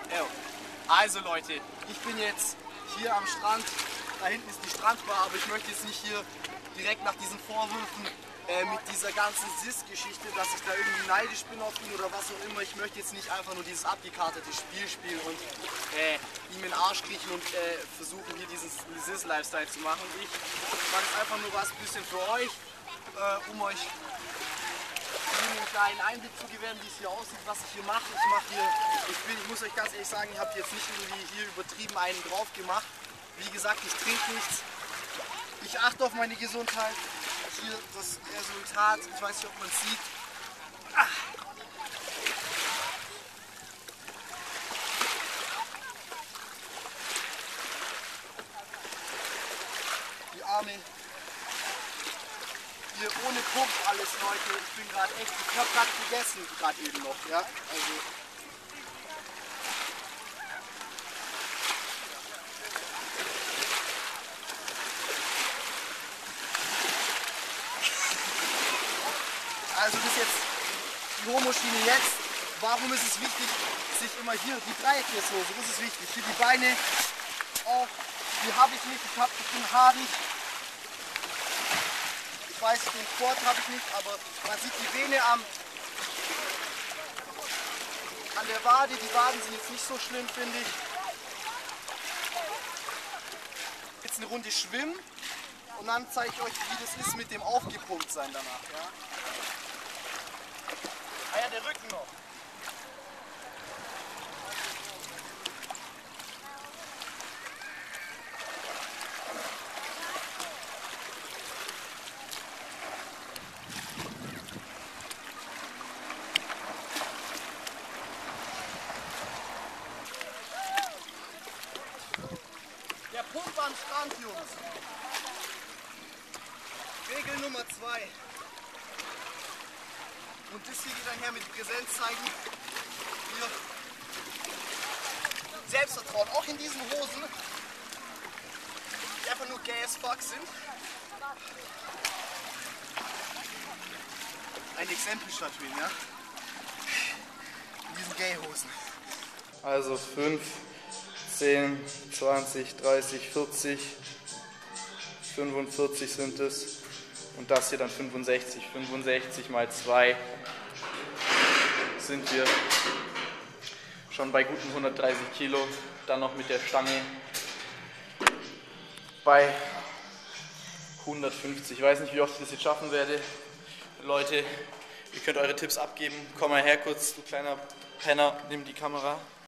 Ja. Also Leute, ich bin jetzt hier am Strand. Da hinten ist die Strandbar, aber ich möchte jetzt nicht hier direkt nach diesen Vorwürfen mit dieser ganzen Sis-Geschichte, dass ich da irgendwie neidisch bin auf ihn oder was auch immer. Ich möchte jetzt nicht einfach nur dieses abgekartete Spiel spielen und ihm in den Arsch kriechen und versuchen hier diesen Sis-Lifestyle zu machen. Ich mache jetzt einfach nur was ein bisschen für euch, um euch einen kleinen Einblick zu gewähren, wie es hier aussieht, was ich hier mache. Ich muss euch ganz ehrlich sagen, ich habe jetzt nicht irgendwie hier übertrieben einen drauf gemacht. Wie gesagt, ich trinke nichts. Ich achte auf meine Gesundheit. Hier das Resultat, ich weiß nicht, ob man es sieht. Die Arme. Hier ohne Pump alles, Leute. Ich bin gerade echt, ich habe gerade gegessen, gerade eben noch. Ja? Also das ist jetzt die Homo-Schiene jetzt. Warum ist es wichtig, sich immer hier die Dreieckshose, das ist wichtig. Hier die Beine auch, die habe ich nicht, ich bin haarig. Ich weiß, den Sport habe ich nicht, aber man sieht die Vene an der Wade. Die Waden sind jetzt nicht so schlimm, finde ich. Jetzt eine Runde schwimmen und dann zeige ich euch, wie das ist mit dem Aufgepumpt-Sein danach. Ja? Ah ja, der Rücken noch. Der Pump am Strand, Jungs. Regel Nummer 2. Und das hier geht einher mit Präsenz zeigen. Hier. Selbstvertrauen, auch in diesen Hosen, die einfach nur gay as fuck sind. Ein Exempel statuieren, ja? In diesen Gay-Hosen. Also 5, 10, 20, 30, 40, 45 sind es. Und das hier dann 65. 65 mal 2 sind wir schon bei guten 130 Kilo. Dann noch mit der Stange bei 150. Ich weiß nicht, wie oft ich das jetzt schaffen werde. Leute, ihr könnt eure Tipps abgeben. Komm mal her kurz, du kleiner Penner, nimm die Kamera.